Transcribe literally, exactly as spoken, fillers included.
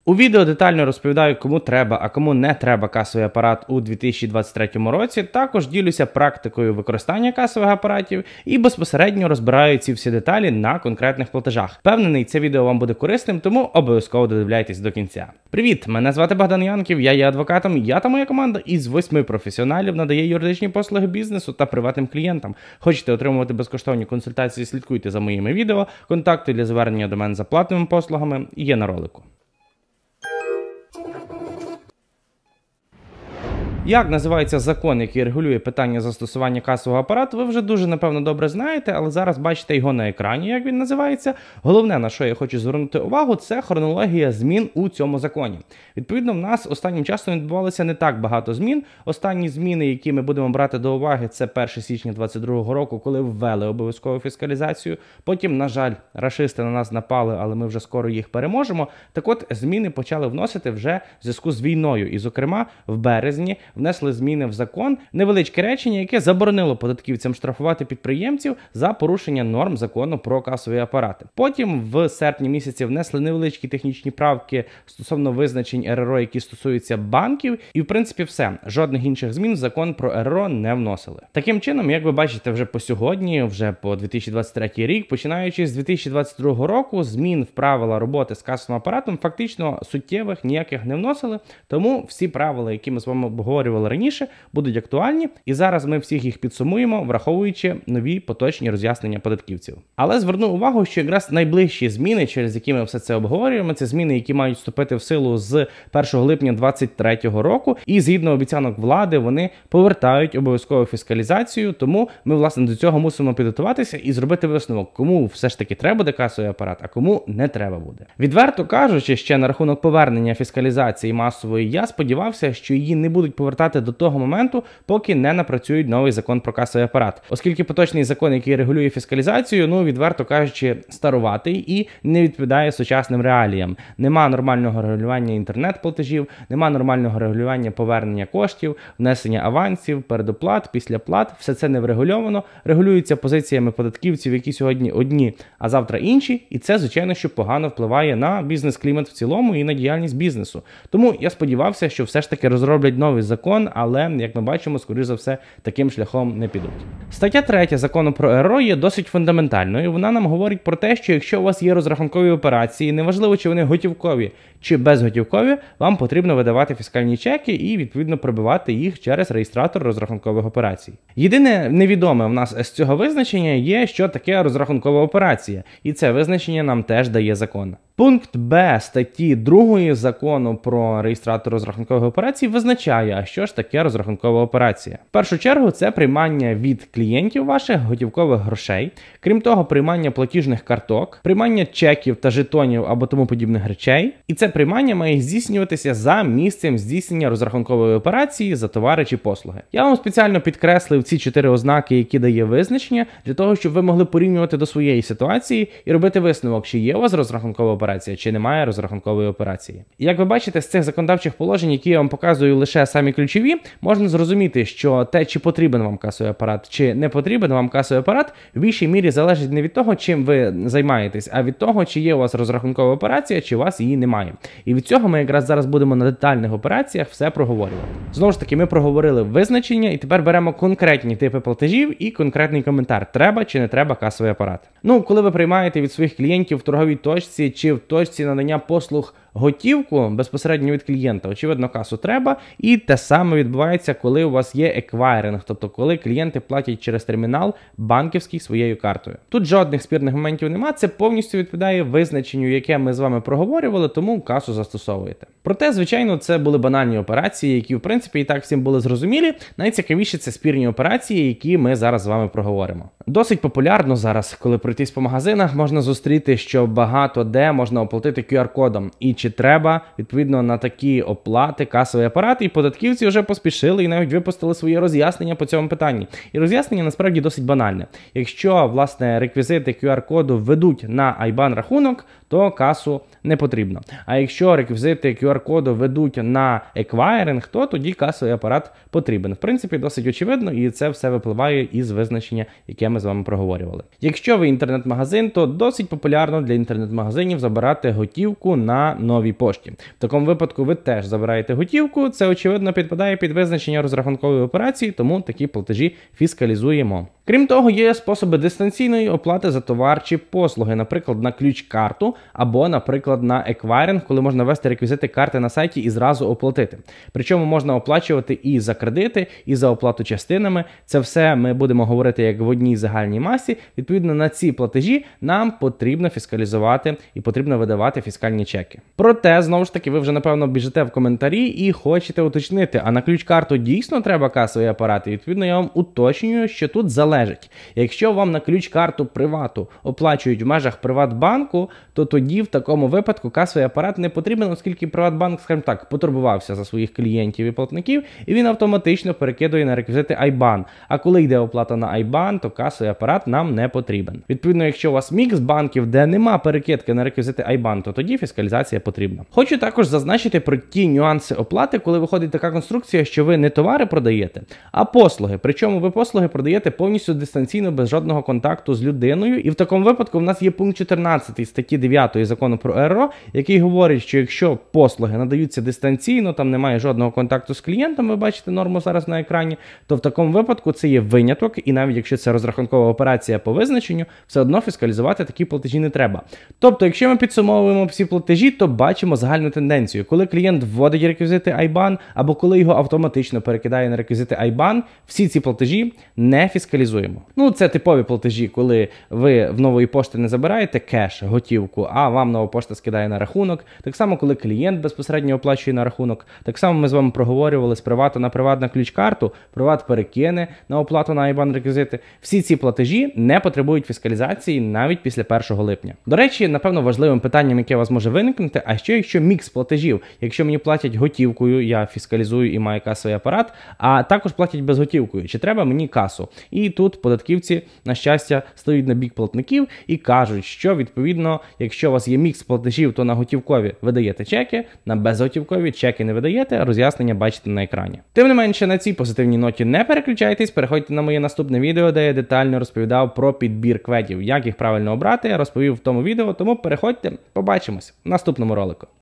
У відео детально розповідаю, кому треба, а кому не треба касовий апарат у дві тисячі двадцять третьому році. Також ділюся практикою використання касових апаратів і безпосередньо розбираю ці всі деталі на конкретних платежах. Впевнений, це відео вам буде корисним, тому обов'язково додивляйтесь до кінця. Привіт, мене звати Богдан Янків, я є адвокатом, я та моя команда із восьми професіоналів надає юридичні послуги бізнесу та приватним клієнтам. Хочете отримувати безкоштовні консультації, слідкуйте за моїми відео, контакти для звернення до мене за платними послугами є на ролику. Як називається закон, який регулює питання застосування касового апарату, ви вже дуже, напевно, добре знаєте, але зараз бачите його на екрані, як він називається. Головне, на що я хочу звернути увагу, це хронологія змін у цьому законі. Відповідно, в нас останнім часом відбувалося не так багато змін. Останні зміни, які ми будемо брати до уваги, це перше січня двадцять другого року, коли ввели обов'язкову фіскалізацію. Потім, на жаль, рашисти на нас напали, але ми вже скоро їх переможемо. Так от, зміни почали вносити вже в зв'язку з війною. І, зокрема, в березні внесли зміни в закон, невеличке речення, яке заборонило податківцям штрафувати підприємців за порушення норм закону про касові апарати. Потім в серпні місяці внесли невеличкі технічні правки стосовно визначень ер ер о, які стосуються банків, і в принципі все. Жодних інших змін в закон про ер ер о не вносили. Таким чином, як ви бачите вже по сьогодні, вже по дві тисячі двадцять третій рік, починаючи з дві тисячі двадцять другого року, змін в правила роботи з касовим апаратом фактично суттєвих ніяких не вносили, тому всі правила, які ми з вами обговорювали раніше, будуть актуальні, і зараз ми всіх їх підсумуємо, враховуючи нові поточні роз'яснення податківців. Але зверну увагу, що якраз найближчі зміни, через які ми все це обговорюємо, це зміни, які мають вступити в силу з першого липня двадцять третього року, і згідно обіцянок влади, вони повертають обов'язкову фіскалізацію, тому ми, власне, до цього мусимо підготуватися і зробити висновок, кому все ж таки треба буде касовий апарат, а кому не треба буде. Відверто кажучи, ще на рахунок повернення фіскалізації масової, я сподівався, що її не будуть повертати до того моменту, поки не напрацюють новий закон про касовий апарат. Оскільки поточний закон, який регулює фіскалізацію, ну, відверто кажучи, старуватий і не відповідає сучасним реаліям. Нема нормального регулювання інтернет-платежів, нема нормального регулювання повернення коштів, внесення авансів, передоплат, післяплат. Все це не врегульовано, регулюється позиціями податківців, які сьогодні одні, а завтра інші, і це, звичайно, що погано впливає на бізнес-клімат в цілому і на діяльність бізнесу. Тому я сподівався, що все ж таки розроблять новий закон, але, як ми бачимо, скоріш за все, таким шляхом не підуть. Стаття третя закону про ер ер о є досить фундаментальною. Вона нам говорить про те, що якщо у вас є розрахункові операції, неважливо, чи вони готівкові чи безготівкові, вам потрібно видавати фіскальні чеки і, відповідно, пробивати їх через реєстратор розрахункових операцій. Єдине невідоме в нас з цього визначення є, що таке розрахункова операція, і це визначення нам теж дає закон. Пункт Б статті другої закону про реєстратор розрахункових операцій визначає, а що ж таке розрахункова операція. В першу чергу це приймання від клієнтів ваших готівкових грошей, крім того, приймання платіжних карток, приймання чеків та жетонів або тому подібних речей. І це приймання має здійснюватися за місцем здійснення розрахункової операції за товари чи послуги. Я вам спеціально підкреслив ці чотири ознаки, які дає визначення, для того, щоб ви могли порівнювати до своєї ситуації і робити висновок, чи є у вас розрахункова операція, чи немає розрахункової операції. І як ви бачите, з цих законодавчих положень, які я вам показую лише самі ключові, можна зрозуміти, що те, чи потрібен вам касовий апарат, чи не потрібен вам касовий апарат, в більшій мірі залежить не від того, чим ви займаєтесь, а від того, чи є у вас розрахункова операція, чи у вас її немає. І від цього ми якраз зараз будемо на детальних операціях все проговорювати. Знову ж таки, ми проговорили визначення, і тепер беремо конкретні типи платежів і конкретний коментар, треба чи не треба касовий апарат. Ну, коли ви приймаєте від своїх клієнтів в торговій точці чи в точці надання послуг готівку безпосередньо від клієнта, очевидно, касу треба, і те саме відбувається, коли у вас є еквайринг, тобто коли клієнти платять через термінал банківський своєю картою. Тут жодних спірних моментів немає, це повністю відповідає визначенню, яке ми з вами проговорювали, тому касу застосовуєте. Проте, звичайно, це були банальні операції, які, в принципі, і так всім були зрозумілі. Найцікавіше це спірні операції, які ми зараз з вами проговоримо. Досить популярно зараз, коли пройтись по магазинах, можна зустріти, що багато де можна оплатити ку ар кодом. І чи треба, відповідно, на такі оплати касовий апарат, і податківці вже поспішили і навіть випустили свої роз'яснення по цьому питанні. І роз'яснення насправді досить банальне. Якщо, власне, реквізити ку ар коду ведуть на ай бан рахунок, то касу не потрібно. А якщо реквізити ку ар коду ведуть на еквайринг, то тоді касовий апарат потрібен. В принципі, досить очевидно, і це все випливає із визначення, яке ми з вами проговорювали. Якщо ви інтернет-магазин, то досить популярно для інтернет-магазинів забирати готівку на номер новій пошті. В такому випадку ви теж забираєте готівку, це очевидно підпадає під визначення розрахункової операції, тому такі платежі фіскалізуємо. Крім того, є способи дистанційної оплати за товар чи послуги, наприклад, на ключ-карту або, наприклад, на еквайринг, коли можна ввести реквізити карти на сайті і зразу оплатити. Причому можна оплачувати і за кредити, і за оплату частинами. Це все ми будемо говорити як в одній загальній масі. Відповідно, на ці платежі нам потрібно фіскалізувати і потрібно видавати фіскальні чеки. Проте, знову ж таки, ви вже, напевно, біжите в коментарі і хочете уточнити, а на ключ-карту дійсно треба касовий апарат? І, відповідно, я вам уточнюю, що тут залежить. Якщо вам на ключ-карту привату оплачують в межах Приватбанку, то тоді в такому випадку касовий апарат не потрібен, оскільки Приватбанк, скажімо так, потурбувався за своїх клієнтів і платників, і він автоматично перекидує на реквізити ай бан. А коли йде оплата на ай бан, то касовий апарат нам не потрібен. Відповідно, якщо у вас мікс банків, де нема перекидки на реквізити ай бан, то тоді фіскалізація потрібна. Хочу також зазначити про ті нюанси оплати, коли виходить така конструкція, що ви не товари продаєте, а послуги. Причому ви послуги продаєте повністю дистанційно, без жодного контакту з людиною. І в такому випадку в нас є пункт чотирнадцятий статті дев'ятої закону про РРО, який говорить, що якщо послуги надаються дистанційно, там немає жодного контакту з клієнтом, ви бачите норму зараз на екрані, то в такому випадку це є виняток, і навіть якщо це розрахункова операція по визначенню, все одно фіскалізувати такі платежі не треба. Тобто, якщо ми підсумовуємо всі платежі, то бачимо загальну тенденцію. Коли клієнт вводить реквізити ай бан, або коли його автоматично перекидає на реквізити ай бан, всі ці платежі не фіскалізуємо. Ну, це типові платежі, коли ви в нової пошти не забираєте кеш, готівку, а вам нова пошта скидає на рахунок. Так само, коли клієнт безпосередньо оплачує на рахунок. Так само ми з вами проговорювали з привату на приват на ключ-карту, приват перекине на оплату на ай бан реквізити. Всі ці платежі не потребують фіскалізації навіть після першого липня. До речі, напевно, важливим питанням, яке у вас може виникнути, а що якщо мікс платежів? Якщо мені платять готівкою, я фіскалізую і маю касовий апарат, а також платять безготівкою. Чи треба мені касу? І тут податківці, на щастя, стають на бік платників і кажуть, що, відповідно, якщо у вас є мікс платежів, то на готівкові ви даєте чеки, на безготівкові чеки не видаєте, роз'яснення бачите на екрані. Тим не менше, на цій позитивній ноті не переключайтесь, переходьте на моє наступне відео, де я детально розповідав про підбір кведів, як їх правильно обрати, я розповів в тому відео, тому переходьте, побачимось в наступному ролику.